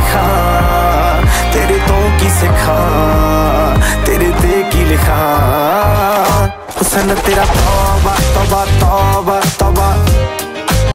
लिखा, तेरे तो की सिखा, तेरे ते की लिखा। हुस्न तेरा तौबा तौबा तौबा तौबा,